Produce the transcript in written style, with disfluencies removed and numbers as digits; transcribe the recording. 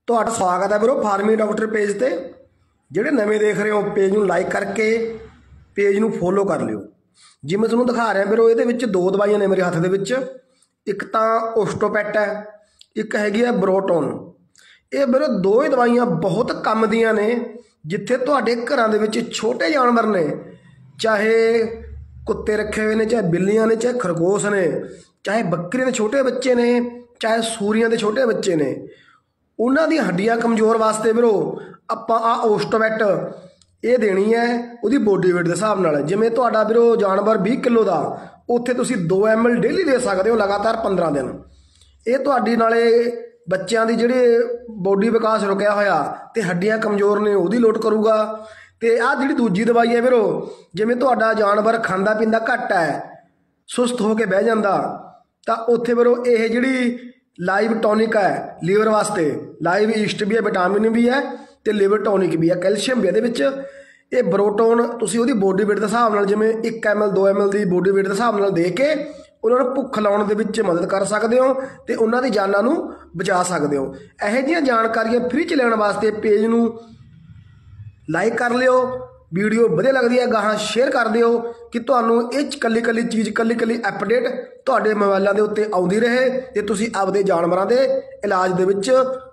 ਤੁਹਾਡਾ ਸਵਾਗਤ ਹੈ ਵੀਰੋ ਫਾਰਮਿੰਗ ਡਾਕਟਰ पेज ਤੇ। ਜਿਹੜੇ ਨਵੇਂ ਦੇਖ ਰਹੇ ਹੋ पेज ਨੂੰ ਲਾਈਕ ਕਰਕੇ पेज ਨੂੰ फॉलो कर लियो। जिवें तुहानूं दिखा रहा ਵੀਰੋ ਇਹਦੇ ਵਿੱਚ दो दवाइयां ने मेरे हत्थ ਦੇ ਵਿੱਚ। एक तो ओस्टोपैट है, एक हैगी है ब्रोटोन। ये ਵੀਰੋ दो ही दवाइयां बहुत काम दियां ने। जिथे तुहाडे घरां दे विच छोटे जानवर ने, चाहे कुत्ते रखे हुए ने, चाहे बिल्लियां ने, चाहे खरगोश ने, चाहे बकरियां दे छोटे बच्चे ने, चाहे सूरियां दे छोटे बच्चे ने, उन्हां दी हड्डियां कमज़ोर वास्ते ਵੀਰੋ आपां आ ओस्टोपैट ये देनी है उहदी बॉडी वेट के हिसाब नाल। जिवें तुहाडा ਵੀਰੋ जानवर 20 किलो का, उत्थे तुसीं 2 ml डेली दे सकदे हो लगातार 15 दिन। ये तुहाडी नाले बच्चों की जिहड़ी बॉडी विकास रुकिया होया ते हड्डियां कमज़ोर ने उहदी लोड करूगा। ते आ जिहड़ी दूजी दवाई है ਵੀਰੋ, जिवें तुहाडा जानवर खांदा पींदा घट है, सुस्त हो के बह जांदा, तां उत्थे ਵੀਰੋ ये जिहड़ी लाइव टॉनिक है लीवर वास्ते, लाइव ईस्ट भी है, विटामिन भी है, तो लीवर टॉनिक भी है, कैल्शियम भी है। ये ब्रोटोन तुसीं उहदी बॉडी वेट के हिसाब नाल जिवें 1 ml 2 ml की बॉडी वेट के हिसाब नाल दे के उन्हां नूं भुख लाउण दे विच मदद कर सकदे हो ते उन्हां दी जानां नूं बचा सकदे हो। इहो जिहियां जानकारियां फ्री च लैण वास्ते पेज नूं लाइक कर लिओ। वीडियो वधिया लगदी है गाहां शेयर कर दिओ कि तुहानूं इह कल्ली कल्ली चीज़ कल्ली कल्ली अपडेट तुहाडे मोबाइलां दे उत्ते आउंदी रहे ते तुसीं आपदे जानवरां दे इलाज दे विच